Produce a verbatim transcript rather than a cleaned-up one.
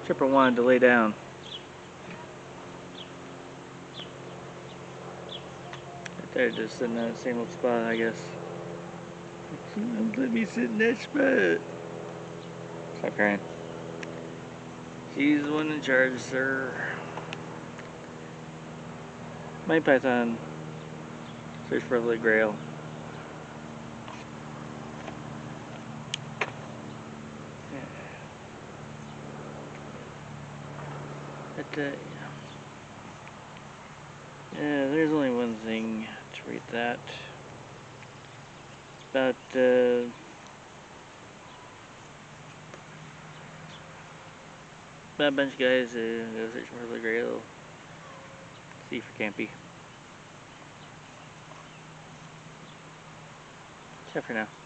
Chipper wanted to lay down. Right there, just sitting in that same little spot, I guess. Let me sit in that spot. Stop crying. She's the one in charge, sir. My python. Search for the Grail. Yeah. But, uh, yeah, there's only one thing to read that. It's about, uh, about a bunch of guys who go searching for the Grail. See for Campy. Ciao for now.